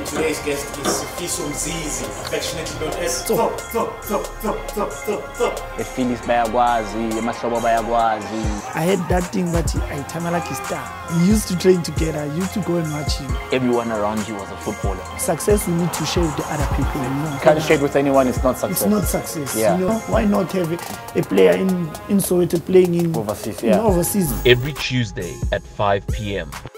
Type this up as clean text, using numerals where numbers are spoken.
And today's guest is Meets Tso Mzizi, affectionately known as Tso. The Phillies bayakwazi, amahlobo bayakwazi. I had that thing that I time like a star. We used to train together, I used to go and watch him. Everyone around you was a footballer. Success we need to share with the other people, you know. Can't share with anyone, it's not success. It's not success. Yeah. You know, why not have a player in Soweto playing in overseas? overseas? Every Tuesday at 5 p.m.